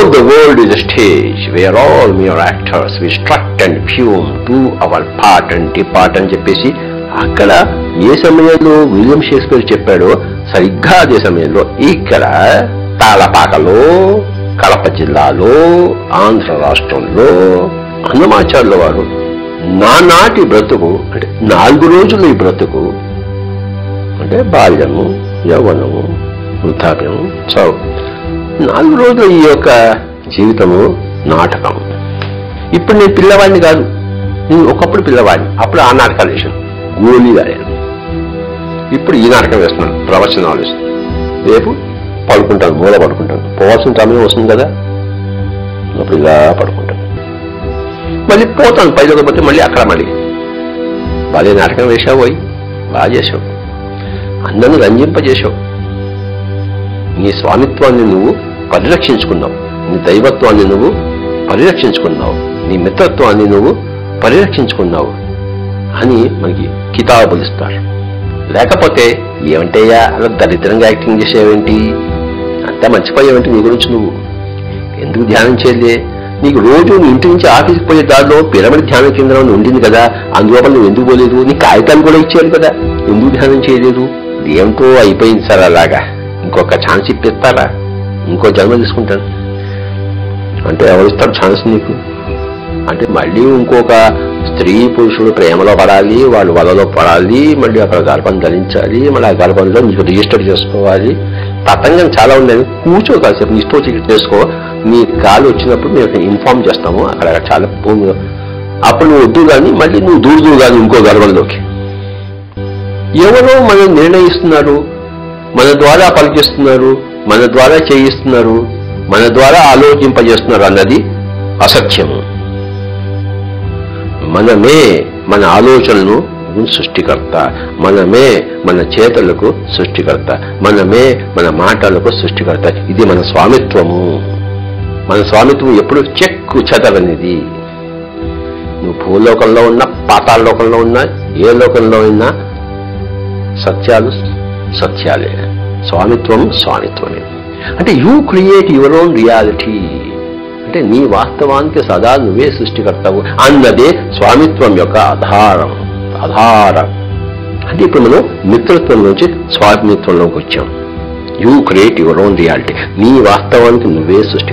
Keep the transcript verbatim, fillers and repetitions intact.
All the world is a stage where all mere actors we strut and fume, do our part and depart అని చెప్పేసి అక్కడ ఏ సమయంలో William Shakespeare చెప్పాడో సరిగ్గా అదే సమయంలో ఇక్కడ తాళపాకలో, కడప జిల్లాలో, ఆంధ్ర రాష్ట్రంలో అన్నమాచార్యుల వారు నానాటి బ్రతుకు అంటే నాలుగు రోజులు ఈ బ్రతుకు అంటే బాల్యము, యవ్వనము, వృద్ధాప్యము, చావు, నాలుగు రోజులు ఈ యొక్క జీవితము నాటకం. ఇప్పుడు నేను పిల్లవాడిని కాదు, నేను ఒకప్పుడు పిల్లవాడిని, అప్పుడు ఆ నాటకాలు వేసాను, గోళీ ఆడాను. ఇప్పుడు ఈ నాటకం వేస్తున్నాను, ప్రవచనాలు వేస్తున్నాను. రేపు పడుకుంటాను, మూల పడుకుంటాను, పోవాల్సిన సమయం వస్తుంది కదా, అప్పుడు ఇలా పడుకుంటాను, మళ్ళీ పోతాను పైలోకి పోతే మళ్ళీ అక్కడ మళ్ళీ బాగా నాటకం వేసావు, పోయి బాగా చేసావు, అందరిని రంజింపజేశావు. నీ స్వామిత్వాన్ని నువ్వు పరిరక్షించుకున్నావు, నీ దైవత్వాన్ని నువ్వు పరిరక్షించుకున్నావు, నీ మిత్రత్వాన్ని నువ్వు పరిరక్షించుకున్నావు అని మనకి కితాబులు ఇస్తారు. లేకపోతే ఏమంటయ్యా అలా దరిద్రంగా యాక్టింగ్ చేసేవేంటి, అంతా మర్చిపోయావేంటి నీ గురించి నువ్వు, ఎందుకు ధ్యానం చేయలే? నీకు రోజు నీ ఇంటి నుంచి ఆఫీస్కి పోయే దారిలో పిరమిడ్ ధ్యాన కేంద్రం ఉండింది కదా, అందువల్ల నువ్వు ఎందుకు పోలేదు? నీ కాగితాలు కూడా ఇచ్చారు కదా, ఎందుకు ధ్యానం చేయలేదు? ఏమిటో అయిపోయింది సార్ అలాగా, ఇంకొక ఛాన్స్ ఇప్పిస్తారా, ఇంకో జన్మ తీసుకుంటాను అంటే ఎవరిస్తాడు ఛాన్స్ నీకు? అంటే మళ్ళీ ఇంకొక స్త్రీ పురుషుడు ప్రేమలో పడాలి, వాళ్ళు వలలో పడాలి, మళ్ళీ అక్కడ గర్భం ధరించాలి, మళ్ళీ ఆ గర్భంలో నీకు రిజిస్టర్ చేసుకోవాలి, తతంగం చాలా ఉందని కూర్చో కాసేపు నీ ఇష్టం వచ్చి చేసుకో, నీ కాలు వచ్చినప్పుడు మేము ఇన్ఫార్మ్ చేస్తాము, అక్కడ చాలా భూమి అప్పుడు నువ్వు వద్దు కానీ మళ్ళీ నువ్వు దూరదు కానీ ఇంకో గర్భంలోకి. ఎవరో మనం నిర్ణయిస్తున్నారు, మన ద్వారా పలికిస్తున్నారు, మన ద్వారా చేయిస్తున్నారు, మన ద్వారా ఆలోచింపజేస్తున్నారు అన్నది అసత్యము. మనమే మన ఆలోచనలను సృష్టికర్త, మనమే మన చేతలకు సృష్టికర్త, మనమే మన మాటలకు సృష్టికర్త. ఇది మన స్వామిత్వము. మన స్వామిత్వం ఎప్పుడు చెక్కు చెదరనిది. నువ్వు భూలోకంలో ఉన్నా, పాతాళ లోకంలో ఉన్నా, ఏ లోకంలో ఉన్నా సత్యాలు సత్యాలే, స్వామిత్వం స్వామిత్వమే. అంటే you create your own reality, అంటే నీ వాస్తవానికి సదా నువ్వే సృష్టికర్తవు అన్నదే స్వామిత్వం యొక్క ఆధారం. ఆధారం అంటే ఇప్పుడు మనం మిత్రత్వం నుంచి స్వామిత్వంలోకి వచ్చాం. You create your own reality, నీ వాస్తవానికి నువ్వే సృష్టి